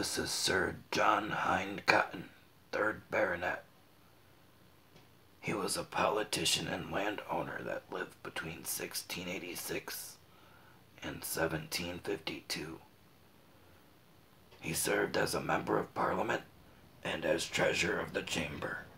This is Sir John Hynde, 3rd Baronet. He was a politician and landowner that lived between 1686 and 1752. He served as a member of Parliament and as Treasurer of the Chamber.